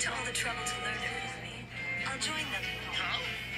to all the trouble to learn it for me. I'll join them. How?